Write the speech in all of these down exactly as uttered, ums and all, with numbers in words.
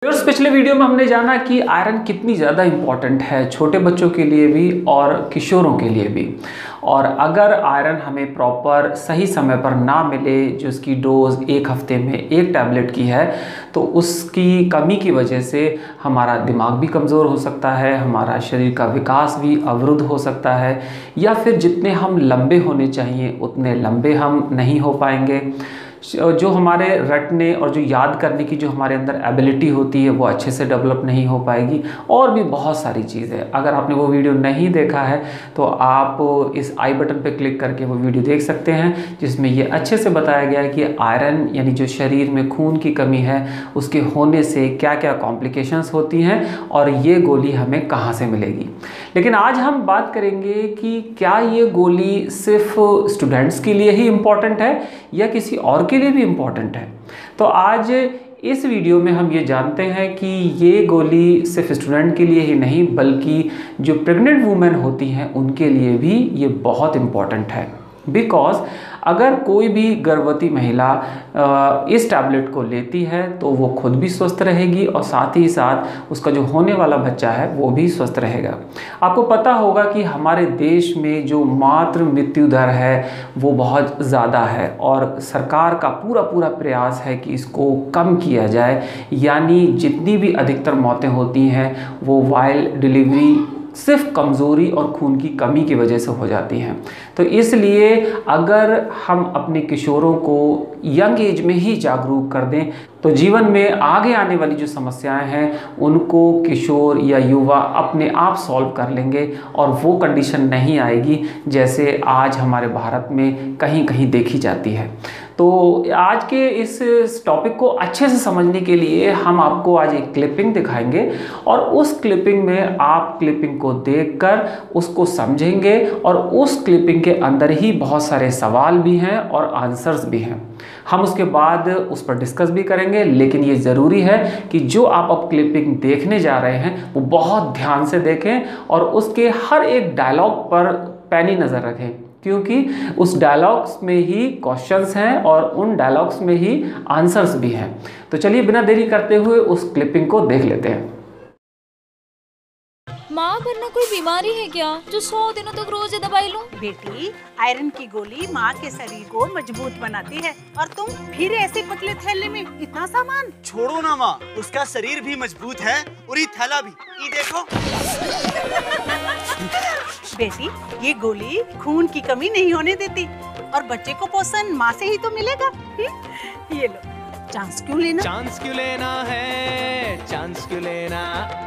दोस्तों पिछले वीडियो में हमने जाना कि आयरन कितनी ज़्यादा इम्पॉर्टेंट है छोटे बच्चों के लिए भी और किशोरों के लिए भी। और अगर आयरन हमें प्रॉपर सही समय पर ना मिले, जो उसकी डोज एक हफ्ते में एक टैबलेट की है, तो उसकी कमी की वजह से हमारा दिमाग भी कमज़ोर हो सकता है, हमारा शरीर का विकास भी अवरुद्ध हो सकता है, या फिर जितने हम लंबे होने चाहिए उतने लंबे हम नहीं हो पाएंगे। जो हमारे रटने और जो याद करने की जो हमारे अंदर एबिलिटी होती है वो अच्छे से डेवलप नहीं हो पाएगी, और भी बहुत सारी चीज़ें। अगर आपने वो वीडियो नहीं देखा है तो आप इस आई बटन पे क्लिक करके वो वीडियो देख सकते हैं, जिसमें ये अच्छे से बताया गया है कि आयरन यानी जो शरीर में खून की कमी है उसके होने से क्या क्या कॉम्प्लिकेशंस होती हैं और ये गोली हमें कहाँ से मिलेगी। लेकिन आज हम बात करेंगे कि क्या ये गोली सिर्फ स्टूडेंट्स के लिए ही इम्पॉर्टेंट है या किसी और के लिए भी इम्पॉर्टेंट है। तो आज इस वीडियो में हम ये जानते हैं कि ये गोली सिर्फ स्टूडेंट के लिए ही नहीं बल्कि जो प्रेग्नेंट वुमेन होती हैं उनके लिए भी ये बहुत इम्पॉर्टेंट है। बिकॉज अगर कोई भी गर्भवती महिला इस टैबलेट को लेती है तो वो खुद भी स्वस्थ रहेगी और साथ ही साथ उसका जो होने वाला बच्चा है वो भी स्वस्थ रहेगा। आपको पता होगा कि हमारे देश में जो मातृ मृत्यु दर है वो बहुत ज़्यादा है और सरकार का पूरा पूरा प्रयास है कि इसको कम किया जाए, यानी जितनी भी अधिकतर मौतें होती हैं वो वाइल डिलीवरी सिर्फ कमज़ोरी और खून की कमी की वजह से हो जाती हैं। तो इसलिए अगर हम अपने किशोरों को यंग एज में ही जागरूक कर दें तो जीवन में आगे आने वाली जो समस्याएं हैं उनको किशोर या युवा अपने आप सॉल्व कर लेंगे और वो कंडीशन नहीं आएगी जैसे आज हमारे भारत में कहीं कहीं देखी जाती है। तो आज के इस टॉपिक को अच्छे से समझने के लिए हम आपको आज एक क्लिपिंग दिखाएंगे और उस क्लिपिंग में आप क्लिपिंग को देखकर उसको समझेंगे और उस क्लिपिंग के अंदर ही बहुत सारे सवाल भी हैं और आंसर्स भी हैं। हम उसके बाद उस पर डिस्कस भी करेंगे, लेकिन ये ज़रूरी है कि जो आप अब क्लिपिंग देखने जा रहे हैं वो बहुत ध्यान से देखें और उसके हर एक डायलॉग पर पैनी नज़र रखें, क्योंकि उस डायलॉग्स में ही क्वेश्चंस हैं और उन डायलॉग्स में ही आंसर्स भी हैं। तो चलिए बिना देरी करते हुए उस क्लिपिंग को देख लेते हैं। माँ वरना कोई बीमारी है क्या जो सौ दिनों तक रोज दवाई लूं? बेटी, आयरन की गोली माँ के शरीर को मजबूत बनाती है और तुम फिर ऐसे पतले थैले में इतना सामान। छोड़ो ना माँ, उसका शरीर भी मजबूत है और ये थैला भी, ये देखो। बेटी, ये गोली खून की कमी नहीं होने देती और बच्चे को पोषण माँ से ही तो मिलेगा। ये लो, चांस क्यों लेना? चांस क्यों लेना है, चांस क्यों लेना।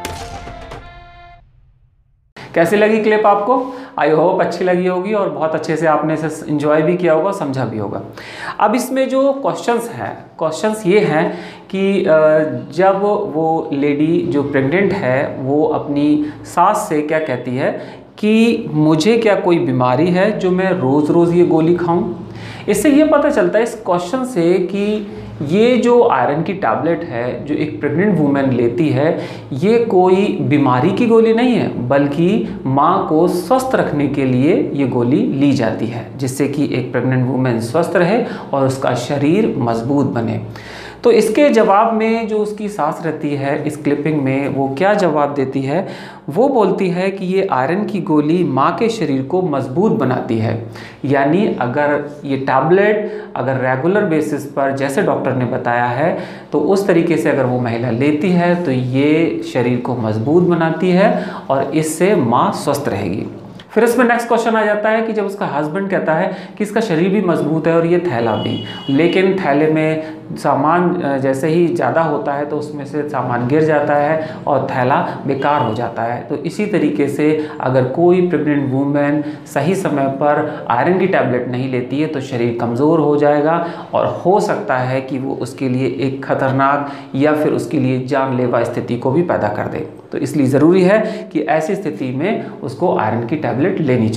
कैसी लगी क्लिप आपको? आई होप अच्छी लगी होगी और बहुत अच्छे से आपने इसे एंजॉय भी किया होगा, समझा भी होगा। अब इसमें जो क्वेश्चंस हैं, क्वेश्चंस ये हैं कि जब वो लेडी जो प्रेग्नेंट है वो अपनी सास से क्या कहती है कि मुझे क्या कोई बीमारी है जो मैं रोज़ रोज़ ये गोली खाऊं। इससे ये पता चलता है इस क्वेश्चन से कि ये जो आयरन की टैबलेट है जो एक प्रेग्नेंट वुमेन लेती है ये कोई बीमारी की गोली नहीं है, बल्कि माँ को स्वस्थ रखने के लिए ये गोली ली जाती है, जिससे कि एक प्रेग्नेंट वुमेन स्वस्थ रहे और उसका शरीर मजबूत बने। तो इसके जवाब में जो उसकी सास रहती है इस क्लिपिंग में वो क्या जवाब देती है, वो बोलती है कि ये आयरन की गोली माँ के शरीर को मजबूत बनाती है। यानी अगर ये टैबलेट अगर रेगुलर बेसिस पर जैसे डॉक्टर ने बताया है तो उस तरीके से अगर वो महिला लेती है तो ये शरीर को मजबूत बनाती है और इससे माँ स्वस्थ रहेगी। फिर इसमें नेक्स्ट क्वेश्चन आ जाता है कि जब उसका हस्बैंड कहता है कि इसका शरीर भी मजबूत है और ये थैला भी, लेकिन थैले में सामान जैसे ही ज़्यादा होता है तो उसमें से सामान गिर जाता है और थैला बेकार हो जाता है। तो इसी तरीके से अगर कोई प्रेग्नेंट वुमेन सही समय पर आयरन की टैबलेट नहीं लेती है तो शरीर कमज़ोर हो जाएगा और हो सकता है कि वो उसके लिए एक खतरनाक या फिर उसके लिए जानलेवा स्थिति को भी पैदा कर दे। तो इसलिए ज़रूरी है कि ऐसी स्थिति में उसको आयरन की टैबलेट लेनी चाहिए।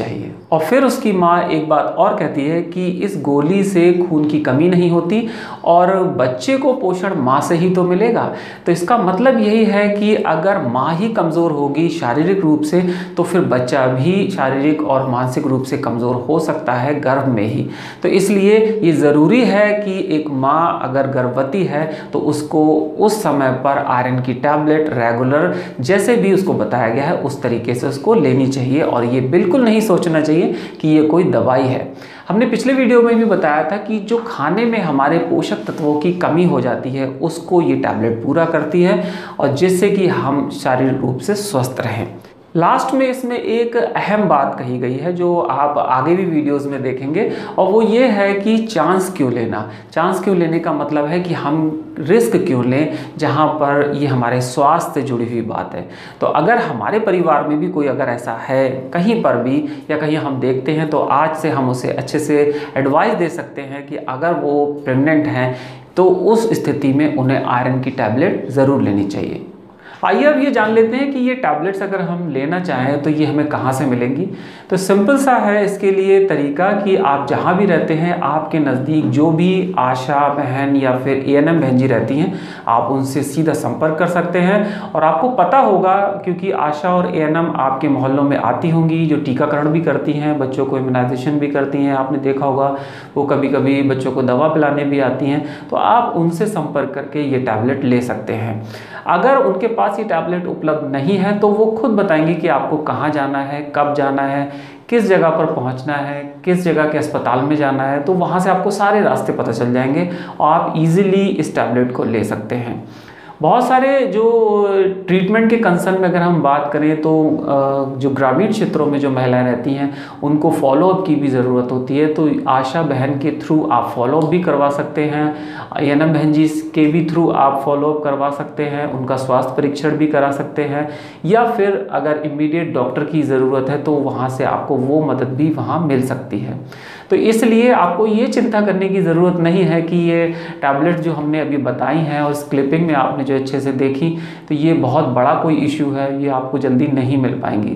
और फिर उसकी माँ एक बात और कहती है कि इस गोली से खून की कमी नहीं होती और बच्चे को पोषण माँ से ही तो मिलेगा। तो इसका मतलब यही है कि अगर माँ ही कमज़ोर होगी शारीरिक रूप से तो फिर बच्चा भी शारीरिक और मानसिक रूप से कमज़ोर हो सकता है गर्भ में ही। तो इसलिए ये ज़रूरी है कि एक माँ अगर गर्भवती है तो उसको उस समय पर आयरन की टैबलेट रेगुलर जैसे भी उसको बताया गया है उस तरीके से उसको लेनी चाहिए। और ये बिल्कुल नहीं सोचना चाहिए कि ये कोई दवाई है। हमने पिछले वीडियो में भी बताया था कि जो खाने में हमारे पोषक तत्वों की कमी हो जाती है उसको ये टैबलेट पूरा करती है और जिससे कि हम शारीरिक रूप से स्वस्थ रहें। लास्ट में इसमें एक अहम बात कही गई है जो आप आगे भी वीडियोस में देखेंगे और वो ये है कि चांस क्यों लेना। चांस क्यों लेने का मतलब है कि हम रिस्क क्यों लें जहाँ पर ये हमारे स्वास्थ्य से जुड़ी हुई बात है। तो अगर हमारे परिवार में भी कोई अगर ऐसा है कहीं पर भी या कहीं हम देखते हैं तो आज से हम उसे अच्छे से एडवाइस दे सकते हैं कि अगर वो प्रेग्नेंट हैं तो उस स्थिति में उन्हें आयरन की टैबलेट ज़रूर लेनी चाहिए। आइए अब ये जान लेते हैं कि ये टैबलेट्स अगर हम लेना चाहें तो ये हमें कहाँ से मिलेंगी। तो सिंपल सा है इसके लिए तरीका कि आप जहाँ भी रहते हैं आपके नज़दीक जो भी आशा बहन या फिर ए एन एम बहन जी रहती हैं आप उनसे सीधा संपर्क कर सकते हैं। और आपको पता होगा क्योंकि आशा और ए एन एम आपके मोहल्लों में आती होंगी जो टीकाकरण भी करती हैं, बच्चों को इम्यूनाइजेशन भी करती हैं। आपने देखा होगा वो कभी कभी बच्चों को दवा पिलाने भी आती हैं। तो आप उनसे संपर्क करके ये टैबलेट ले सकते हैं। अगर उनके पास ये टैबलेट उपलब्ध नहीं है तो वो खुद बताएंगे कि आपको कहाँ जाना है, कब जाना है, किस जगह पर पहुंचना है, किस जगह के अस्पताल में जाना है। तो वहाँ से आपको सारे रास्ते पता चल जाएंगे और आप इजीली इस टैबलेट को ले सकते हैं। बहुत सारे जो ट्रीटमेंट के कंसर्न में अगर हम बात करें तो जो ग्रामीण क्षेत्रों में जो महिलाएं रहती हैं उनको फॉलोअप की भी ज़रूरत होती है। तो आशा बहन के थ्रू आप फॉलोअप भी करवा सकते हैं, ए एन एम बहन जी के भी थ्रू आप फॉलोअप करवा सकते हैं, उनका स्वास्थ्य परीक्षण भी करा सकते हैं। या फिर अगर इमीडिएट डॉक्टर की ज़रूरत है तो वहाँ से आपको वो मदद भी वहाँ मिल सकती है। तो इसलिए आपको ये चिंता करने की ज़रूरत नहीं है कि ये टैबलेट जो हमने अभी बताई हैं और इस क्लिपिंग में आपने जो अच्छे से देखी तो ये बहुत बड़ा कोई इशू है, ये आपको जल्दी नहीं मिल पाएंगी।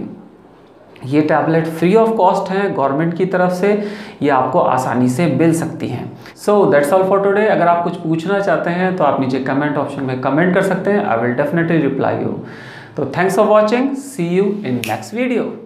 ये टैबलेट फ्री ऑफ कॉस्ट हैं गवर्नमेंट की तरफ से, ये आपको आसानी से मिल सकती हैं। So that's all for today. अगर आप कुछ पूछना चाहते हैं तो आप नीचे कमेंट ऑप्शन में कमेंट कर सकते हैं। I will definitely reply you. तो thanks for watching, see you in next video.